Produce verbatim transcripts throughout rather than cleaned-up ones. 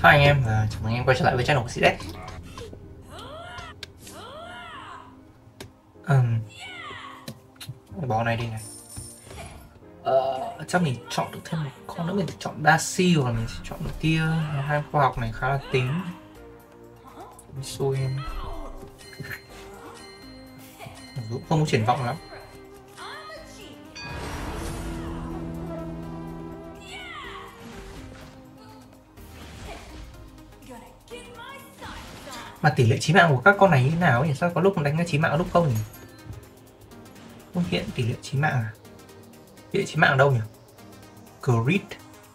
Hi anh em, và chào mừng anh em quay trở lại với channel của xê đê. Um, bỏ này đi này. Ờ, chắc mình chọn được thêm một con nữa, mình chọn Darcy hoặc là mình sẽ chọn một kia. Hai khoa học này khá là tín. Xui em. Cũng không có triển vọng lắm. Mà tỷ lệ chí mạng của các con này như thế nào nhỉ? Sao có lúc đánh cái chí mạng, lúc không nhỉ? Không hiện tỷ lệ chí mạng à? Tỷ lệ chí mạng ở đâu nhỉ? Crit.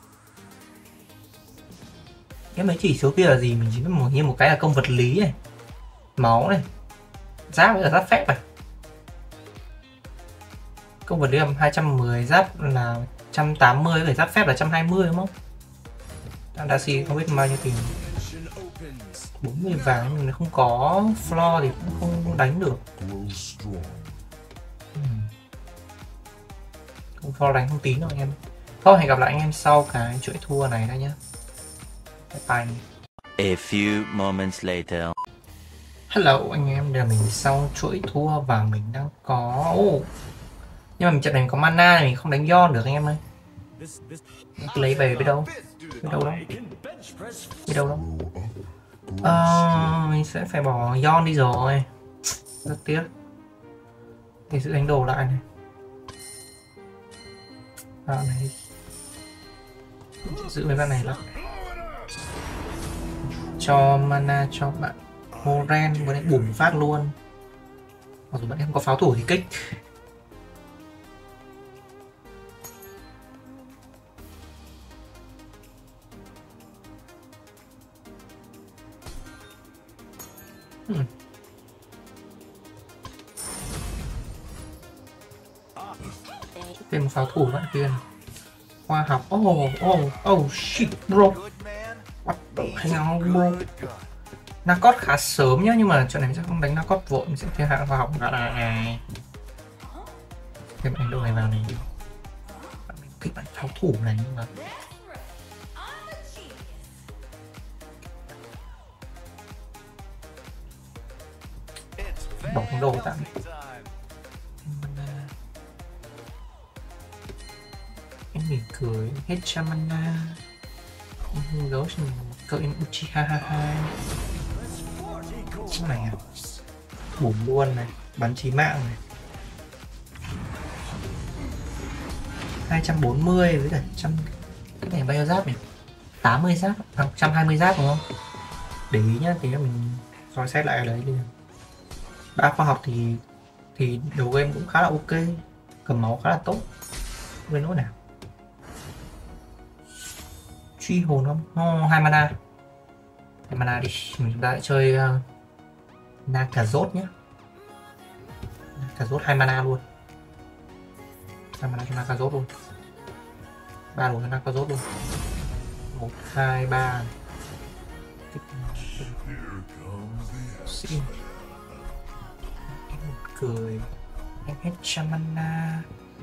Cái mấy chỉ số kia là gì? Mình chỉ biết một như một cái là công vật lý này, máu này, giáp với cả giáp phép này. Công vật lý là hai trăm mười, giáp là một trăm tám mươi, với giáp phép là một trăm hai mươi đúng không? Darcy không biết bao nhiêu tiền. bốn mươi vàng nhưng nó không có floor thì cũng không đánh được. Không floor đánh không tín đâu anh em. Thôi hẹn gặp lại anh em sau cái chuỗi thua này đây nhá. Bye bye. A few moments later. Hello anh em, đây là mình sau chuỗi thua và mình đang có oh. Nhưng mà mình trận này mình có mana mình không đánh Yon được anh em ơi. Lấy về với đâu? Với đâu đâu? Với đâu đâu? À, mình sẽ phải bỏ Yon đi rồi. Rất tiếc. Thì sẽ đánh đồ lại này. À, này. Giữ mấy bạn này lại. Cho mana cho bạn Horen vừa đánh bùng phát luôn. Mặc dù bạn em có pháo thủ thì kích. Hmm. Thêm một pháo thủ bạn kia này. Khoa học. Oh, oh, oh shit bro. What the hell bro. Narcot khá sớm nhá, nhưng mà trận này mình sẽ không đánh Narcot vội, mình sẽ thêm hạng khoa học cả này. Thêm anh đồ này vào này. Mình kích bạn pháo thủ này nhưng mà bỏ thêm đồ tạm này. Em mỉm cười hết trăm mana. Gấu xin cậu em Uchiha ha ha. Cái này à, bùm luôn này, bắn chí mạng này. Hai trăm bốn mươi với cả trăm. Cái này bao nhiêu giáp nhỉ? Tám mươi giáp, à, một trăm hai mươi giáp đúng không? Để ý nhá, thì mình soi xét lại ở đấy đi. Ba khoa học thì thì đầu game cũng khá là ok, cầm máu khá là tốt. Với nỗi nào truy hồn không? Oh, hai mana. Hai mana đi, mình đã chơi uh, Nakazot nhé. Nakazot hai mana luôn. Hai mana cho Nakazot luôn. Ba đồ cho Nakazot luôn. Một, hai, ba. Xin. Em cười. Em hết trăm mana.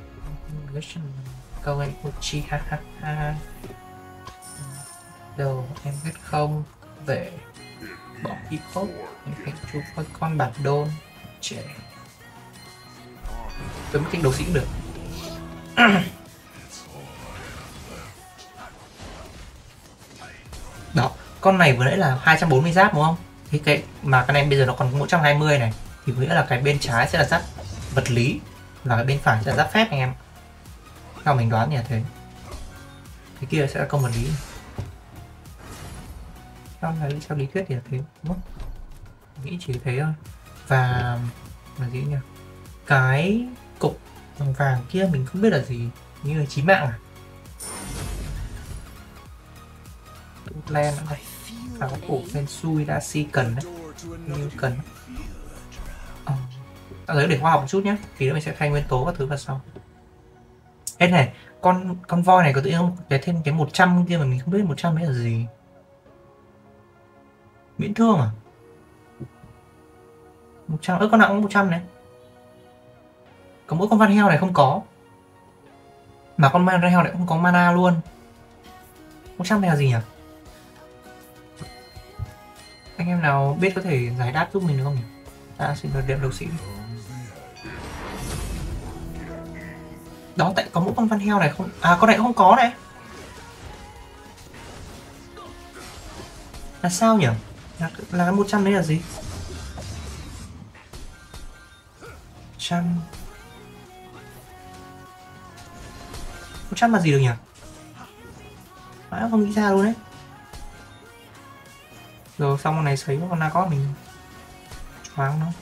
Câu em Uchi ha ha ha. Đâu em biết không, về bỏ hip hop em phải chụp với con bản đôn trẻ. Tôi mất kích đấu sĩ cũng được. Đó, con này vừa nãy là hai trăm bốn mươi giáp đúng không? Thì cái mà cái này bây giờ nó còn một trăm hai mươi này, thì nghĩa là cái bên trái sẽ là giáp vật lý và cái bên phải sẽ là giáp phép anh em. Theo mình đoán thì là thế. Cái kia sẽ là công vật lý. Là theo lý thuyết thì là thế đúng không? Nghĩ chỉ thế thôi. Và là gì nhỉ? Cái cục vàng vàng kia mình không biết là gì, như là chí mạng à? Len nữa này, pháo cổ bên xui Darcy cần đấy, như cần. Ờ, à, để khoa học một chút nhé, thì nữa mình sẽ thay nguyên tố các thứ vào sau. Ê này, con con voi này có tự nhiên không? Cái thêm cái một trăm kia mà mình không biết một trăm ấy là gì. Miễn thương à? một trăm, ơ con nào cũng một trăm này. Có mỗi con Van Heo này không có. Mà con Van Heo này cũng không có mana luôn. một trăm này là gì nhỉ? Anh em nào biết có thể giải đáp giúp mình được không nhỉ? Ta xin được điểm đấu sĩ. Đó, tại có mỗi con Van Heo này không? À, con này không có này. Là sao nhỉ? Là, là cái một trăm đấy là gì? Trăm... một trăm là gì được nhỉ? Mãi không nghĩ ra luôn đấy. Rồi xong con này sấy con Nacot mình choáng nó.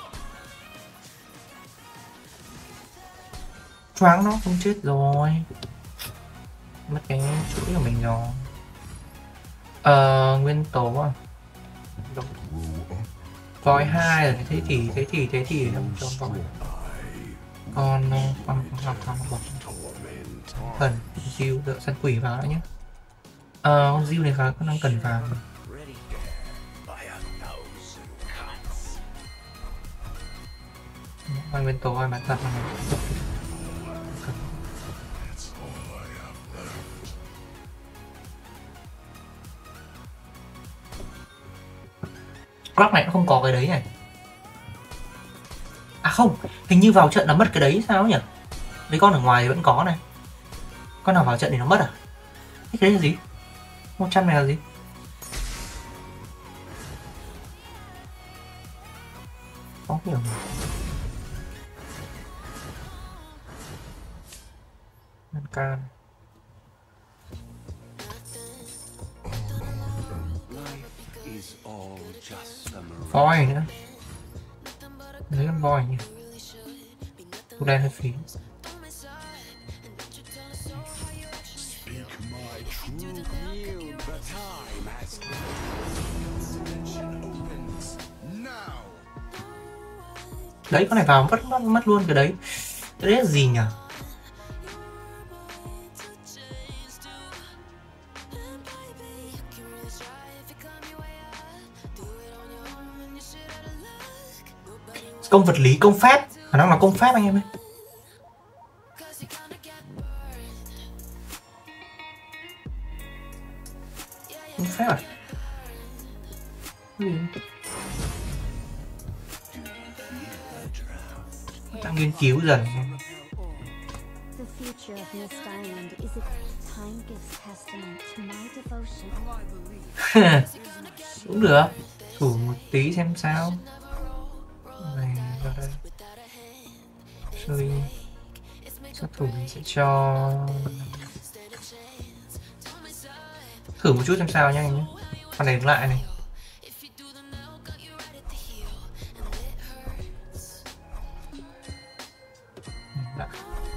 Choáng nó không chết rồi. Mất cái chuỗi của mình rồi. Ờ, nguyên tố à? Voi hai rồi, thế thì thế thì thế thì đâu cho voi. Con con con con bọc thần diêu đợi săn quỷ vào nữa nhé. Ờ, con diêu này khá có năng cần vào. Voi nguyên tố voi bán thật này. Clock này cũng không có cái đấy này. À không, hình như vào trận nó mất cái đấy sao nhỉ? Mấy con ở ngoài thì vẫn có này. Con nào vào trận thì nó mất à? Cái đấy là gì? một trăm này là gì? Có hiểu mà. Ngăn can. Voi nữa. Lấy con voi nhỉ? Thu đen hơi phí. Đấy, con này vào mất mất, mất luôn cái đấy. Cái đấy là gì nhỉ? Công vật lý, công phép, khả năng là công phép anh em ơi. Công phép à? Gì? Đang nghiên cứu dần. Cũng được. Thử một tí xem sao. Này vào đây. Chơi sát thủ mình sẽ cho thử một chút xem sao nha anh nhé. Con này đứng lại này. Đã.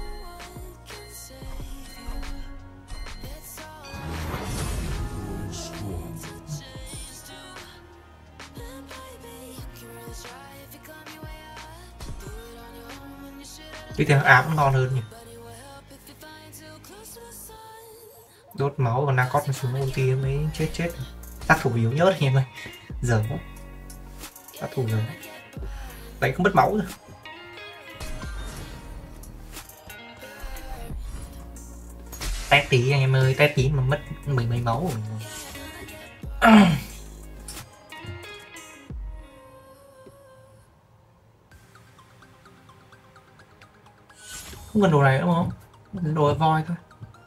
Cái tiếng ám ngon hơn nhỉ. Đốt máu và Nacot nó xuống ulti mới chết chết. Sát thủ yếu nhớt anh em ơi. Giờ quá. Sát thủ giờ. Đánh không mất máu rồi. Tét tí anh em ơi, tét tí mà mất mười mấy máu rồi. Không cần đồ này nữa không? Đồ voi thôi.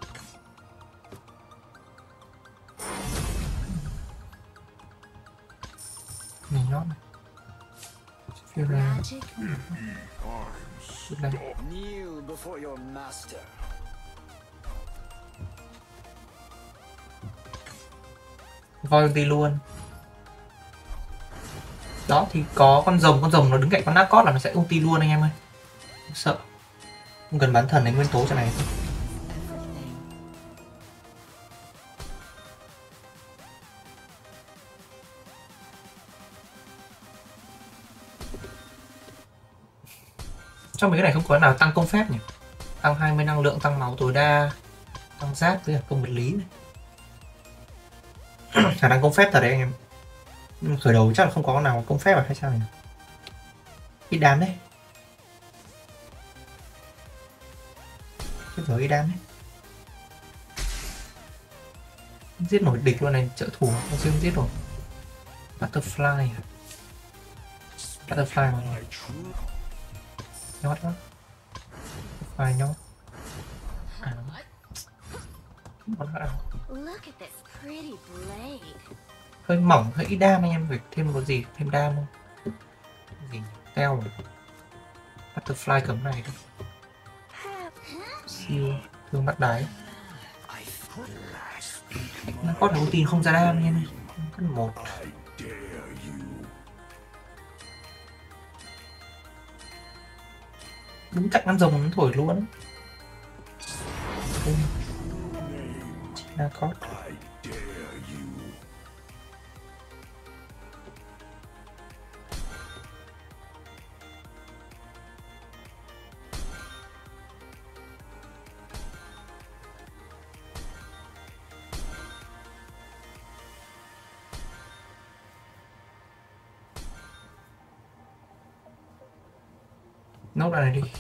Này nó này. Phía ra. Đây. Voi ulti luôn. Đó thì có con rồng, con rồng nó đứng cạnh con Nacot là nó sẽ ulti luôn anh em ơi. Không sợ. Không cần bán thần đánh nguyên tố cho này thôi. Trong mấy cái này không có nào tăng công phép nhỉ? Tăng hai mươi năng lượng, tăng máu tối đa, tăng giáp với công vật lý này. Khả năng công phép thật đấy anh em. Nhưng khởi đầu chắc là không có con nào công phép à hay sao nhỉ? Ít đám đấy. Chết rồi, ít đám đấy. Giết nổi địch luôn này, trợ thủ không siêu giết rồi. Butterfly à? Butterfly mà nhót đó. Butterfly nhót à. Nhót à. Hơi mỏng, hơi ít đam, anh em phải thêm có gì, thêm đam không? Gì? Teo rồi. Butterfly cấm này đi. Siêu thương bắt đáy. Nó có đầu tiên không ra đam nha. Cân một. Đúng chắc năm rồng nó thổi luôn. Chỉ là có. Nốt này đi.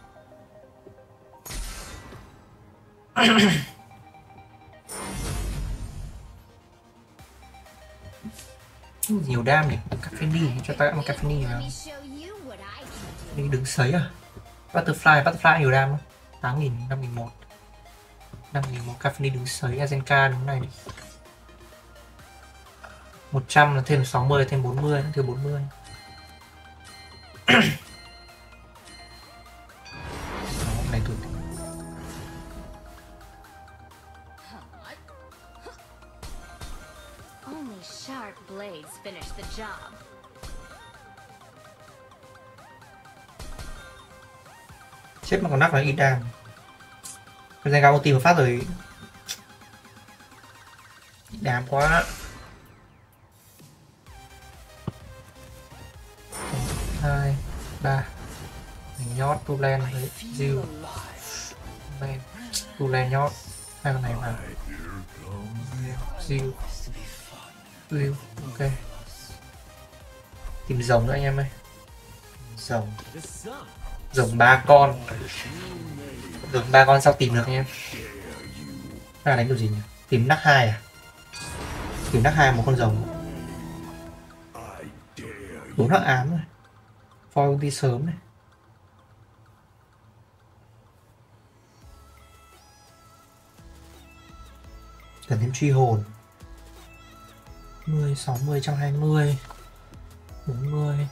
Nhiều đam nhỉ. Caffeine cho ta ăn caffeine nào. Đi đứng sấy à. Butterfly, Butterfly nhiều đam không? tám nghìn, năm nghìn một. năm nghìn một caffeine đứng sấy. Azenka đứng này đi. một trăm là thêm sáu mươi, thêm bốn mươi, thêm bốn mươi. Này tụi chết mà còn nắp là ít đam. Cái này cao tìm một phát rồi. Đam quá. Hai ba nhót tu len với diêu len tu len nhót hai con này vào diêu diêu ok. Tìm rồng nữa anh em ơi. Rồng rồng ba con, rồng ba con sao tìm được anh em? Ra đánh kiểu gì nhỉ? Tìm nắc hai à? Tìm nắc hai một con rồng. Bốn hắc ám rồi. Foil đi sớm này. Cần thêm truy hồn. mười, sáu mươi, một trăm hai mươi, bốn mươi.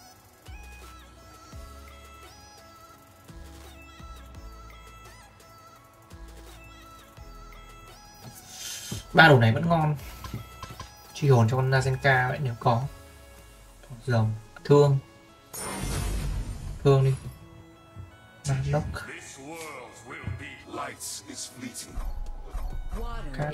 Ba đồ này vẫn ngon. Truy hồn cho con Azenka vậy nếu có. Rồng, thương. Thương đi. Lock. Cát.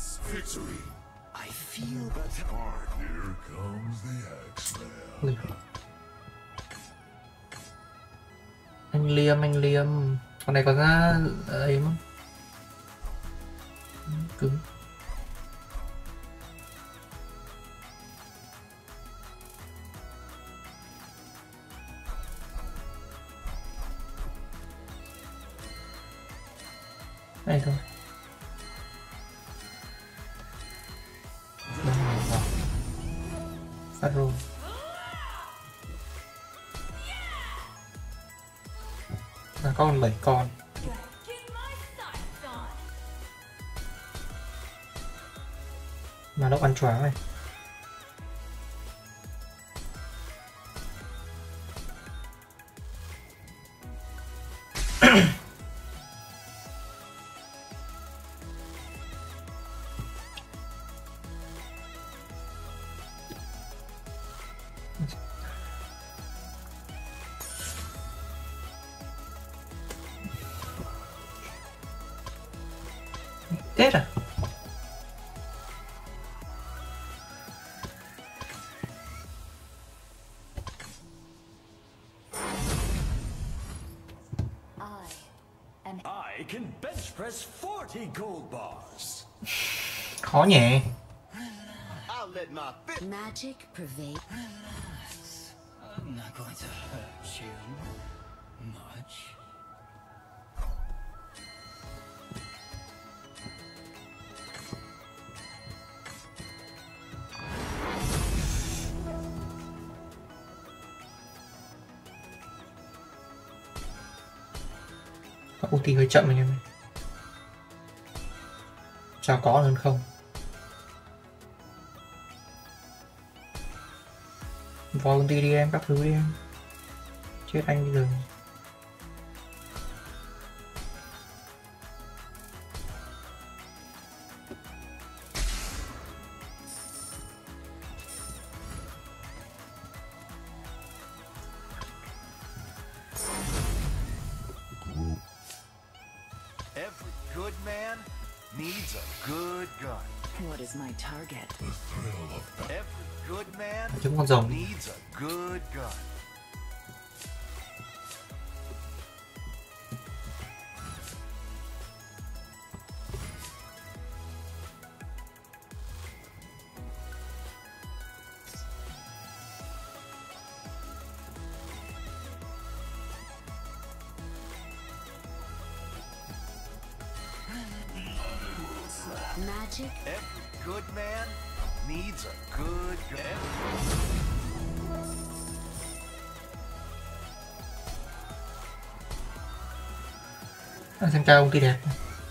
Anh Liêm, anh Liêm. Con này có ra ấy không? Cứng. Đây thôi. Phát rô. Là con bảy con. Mà nó ăn choáng này. Tết à? I can bench press forty gold bars. Khó nhỉ. Magic prevail. I'm not going to hurt you much. ulti hơi chậm anh em ơi. Sao có hơn không? Voi ulti đi em, các thứ đi em. Chết anh bây giờ. Every good man needs a good gun. What is my target? Every good man Chúng con rồng. needs a good gun. Magic? Every good man needs a good gun. À, xem cao ulti đẹp.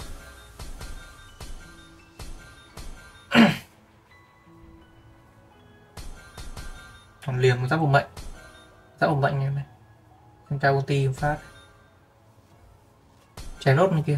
Còn liềm một giáp bụng mệnh. Giáp bụng mệnh em này. Xem cao ulti một phát. Chém nốt bên kia.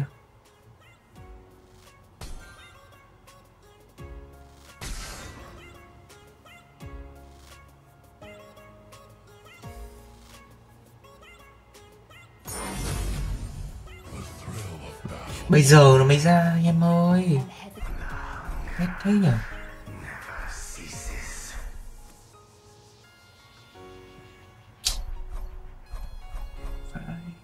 Bây giờ nó mới ra anh em ơi. Hết thế nhỉ? Phải.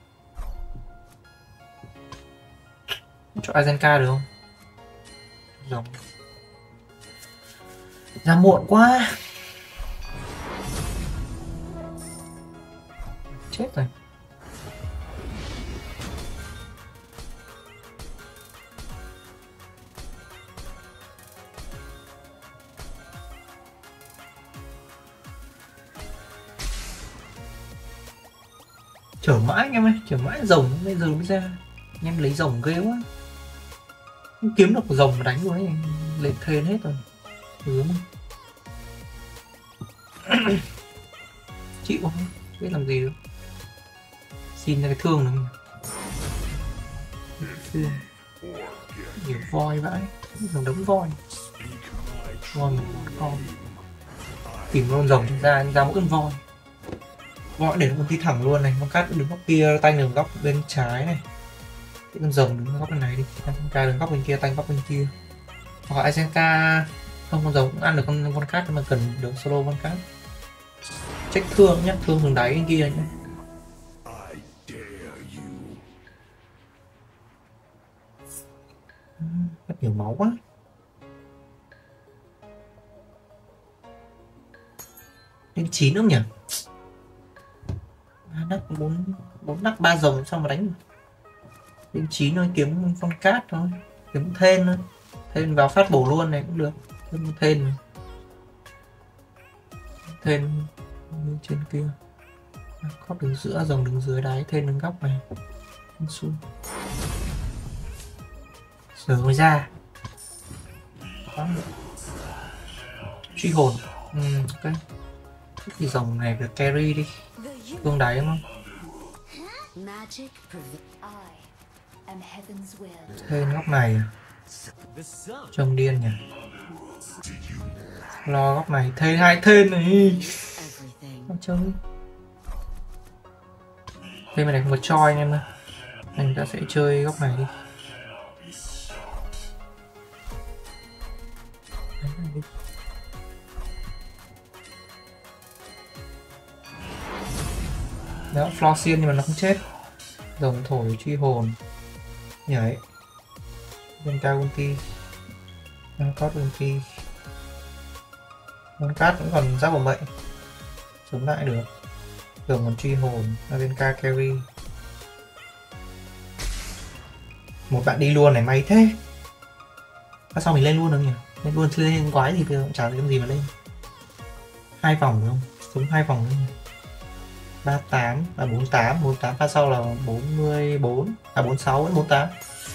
Cho Azenka được không? Rồng. Ra muộn quá. Chết rồi. Chở mãi anh em ơi, chở mãi rồng bây giờ mới ra. Anh em lấy rồng ghê quá. Không kiếm được rồng mà đánh luôn ấy, lên thên hết rồi. Ướm. Chịu không? Biết làm gì được. Xin ra cái thương nữa. Thương. Nhiều voi vãi, rồng đống voi. Voi một con. Tìm con rồng ra, ra mỗi con voi. Voi để nó con tí thẳng luôn này, con cát đứng góc kia, tay đứng góc bên trái này. Cái con rồng đứng góc bên này đi, Azenka đứng góc bên kia, tay góc bên kia. Hoặc Azenka không, con rồng cũng ăn được con con cát nhưng mà cần được solo con cát. Check thương nhá, thương hướng đáy bên kia nhá. Rất nhiều máu quá. Lên chín không nhỉ? Nắp bốn bốn nắp ba rồng xong mà đánh đến chín thôi, kiếm con cát thôi, kiếm thên thôi, thên vào phát bổ luôn này cũng được, thêm thên thên như trên kia, có đứng giữa rồng đứng dưới đáy, thên đứng góc này xuống giờ mới ra. Truy hồn. Ừ, ok. Thì dòng này được carry đi. Tương đáy đúng không? Thêm góc này trông điên nhỉ. Lo góc này thêm hai thêm này. Không chơi. Thêm này không có choi anh em ơi. Nên ta sẽ chơi góc này đi. Đó, Florcian nhưng mà nó không chết. Rồng thổi truy hồn. Nhảy. Bên cao ulti. Cát ulti. Con cát cũng còn giáp vào mệnh. Sống lại được. Rồng còn truy hồn. Azenka carry. Một bạn đi luôn này, may thế. À, sao mình lên luôn được nhỉ? Lên luôn lên quái gì bây giờ cũng chả được cái gì mà lên. Hai vòng được không? Sống hai vòng nữa. ba tám là bốn tám, bốn tám pha sau là bốn mươi bốn, à bốn mươi sáu đến bốn mươi tám.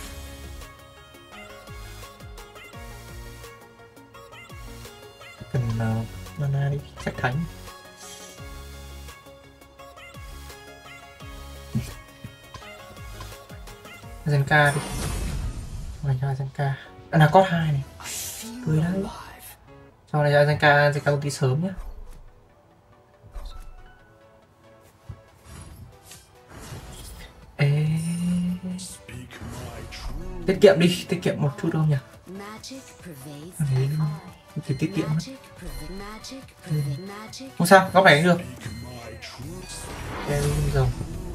Cần uh, mana đi, sách thánh. Zenka đi. Này cho Zenka. Là cốt hai này. Cười đấy. Sau này cho Zenka, Zenka công ty sớm nhé. Ê... tiết kiệm đi, tiết kiệm một chút đâu nhỉ. Đấy, thì tiết kiệm mất. Ừ. Không sao, góc này cũng được. Em rồng.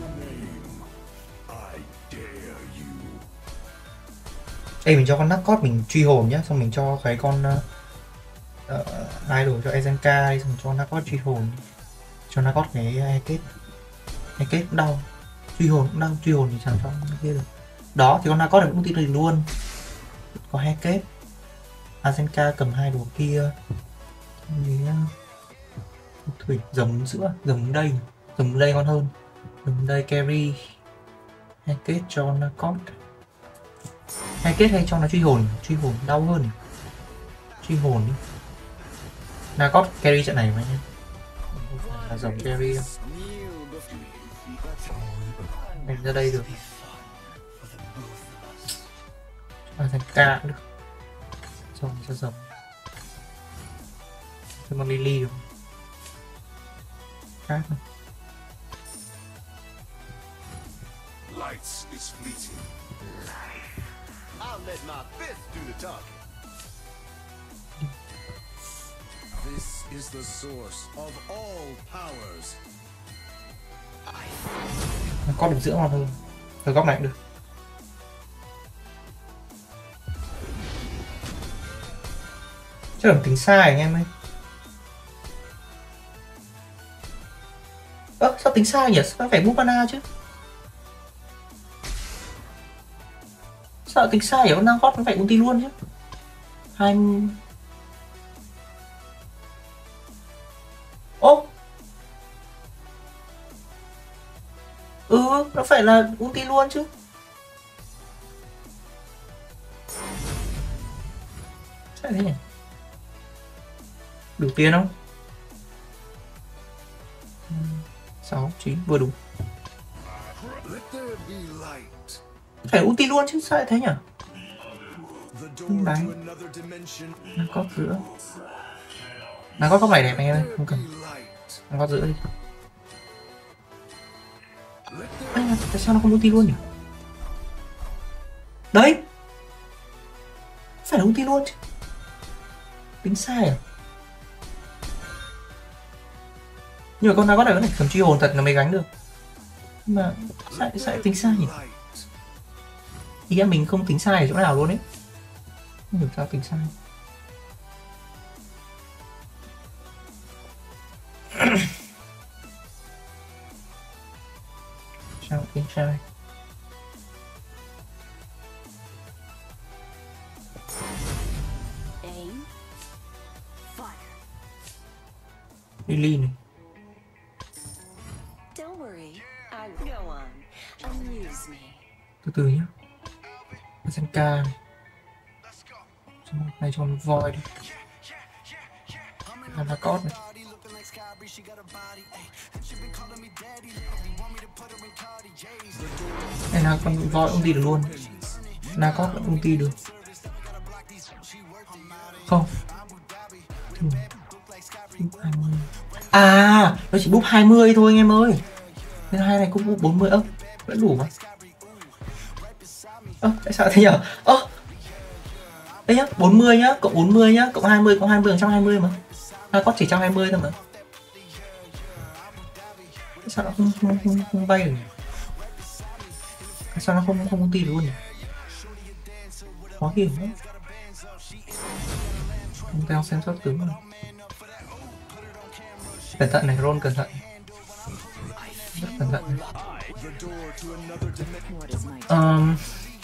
Ê, mình cho con Nakot mình truy hồn nhá, xong mình cho cái con uh, uh, idol cho Zenka đi, xong cho Nakot truy hồn. Cho Nakot cái hai kết. Hai kết cũng đau. Truy hồn cũng đau, truy hồn thì chẳng cho cái kia được. Đó, thì con Nakot này cũng tin được luôn. Có hai kết. Zenka cầm hai đồ kia. Thủy giống giữa, giống đây. Giống đây ngon hơn. Giống đây carry. Hai kết cho Nakot. Hai kết hay cho nó truy hồn, truy hồn đau hơn. Truy hồn đi. Nakot carry trận này mà nhé. Là dòng carry đâu. Đánh ra đây được. À, thành ca cũng được. Dòng cho dòng. Cho con Lily được. Khác không? Lights is fleeting. I'll let my fist do the talking. This is the source of all powers. Có được giữa ngon hơn. Ở góc này cũng được. Chắc là tính sai anh em ơi. Ơ, sao tính sai nhỉ? Sao phải bút mana chứ? Sao tính sai nhỉ? Con Nakot nó phải ulti luôn chứ. Hai... Ô! Ừ, nó phải là ulti luôn chứ. Sao thế nhỉ? Đủ tiền không? sáu, chín, vừa đúng. Phải ulti luôn chứ, sao lại thế nhỉ? Đấy. Nó có giữa. Nó có góc này đẹp anh em ơi, không cần. Nó có giữa đi. Anh tại sao nó không ulti luôn nhỉ? Đấy! Phải là ulti luôn chứ. Tính sai à? Nhưng mà con nào có này có thể cầm truy hồn thật là mới gánh được. Nhưng mà sao lại tính sai nhỉ? Ý là mình không tính sai ở chỗ nào luôn ấy. Không hiểu sao tính sai. Sao tính sai? Lily này. Từ từ nhá. Zenka này. Này cho con voi đi. Nakot này. Này là con voi cũng đi được luôn. Nakot cũng ulti được. Không. À, nó chỉ búp hai mươi thôi anh em ơi. Nên hai này cũng búp bốn mươi. Ơ, vẫn đủ mà. Ơ, tại sao thế nhở? Ơ. Đây nhá, bốn mươi nhá, cộng bốn mươi nhá, cộng hai mươi, cộng hai mươi, một trăm hai mươi mà. Nakot chỉ một trăm hai mươi thôi mà. Tại sao nó không không không, không bay được? Tại sao nó không không ulti luôn nhỉ? Khó hiểu quá. Không theo xem sót tướng rồi. Cẩn thận này, roll cẩn thận. Rất cẩn thận này. Um,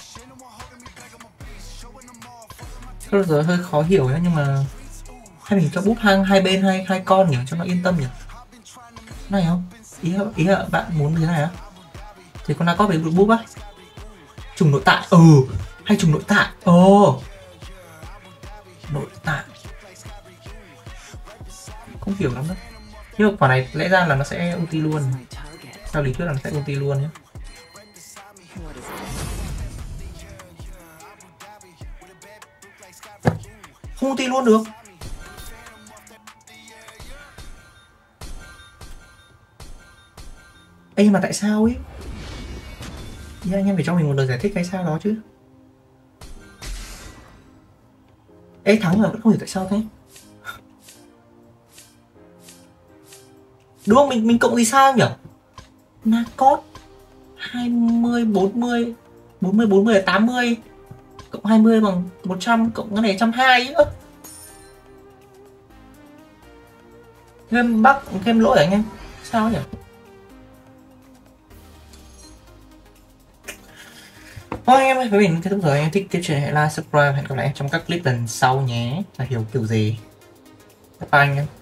Thôi giờ hơi khó hiểu ấy, nhưng mà hay mình cho bút hang hai bên hai hai con nhỉ cho nó yên tâm nhỉ? Này không? ý ý là bạn muốn thế này á? Thì con Narcos bị búp á? Trùng nội tại, ừ, hay trùng nội tại, ồ, oh. Nội tại không hiểu lắm đâu. Nhưng mà quả này lẽ ra là nó sẽ ulti luôn. My target. Theo lý thuyết là nó sẽ ulti luôn nhé. What is Không ulti luôn được. Ê nhưng mà tại sao ấy? Thì anh em phải cho mình một lời giải thích cái sao đó chứ. Ê thắng mà vẫn không hiểu tại sao thế. Đúng không? Mình mình cộng gì sao nhỉ? Narcos hai mươi, bốn mươi, bốn mươi, bốn mươi là tám mươi, cộng hai mươi bằng một trăm, cộng cái này một trăm hai mươi. Ơ, game bug, game lỗi hả anh em? Sao nhỉ? Thôi anh em ơi, với mình kết thúc rồi. Anh em thích tiếp chuyện hãy like, subscribe, hẹn gặp lại em trong các clip lần sau nhé. Là hiểu kiểu gì. Bye bye anh em.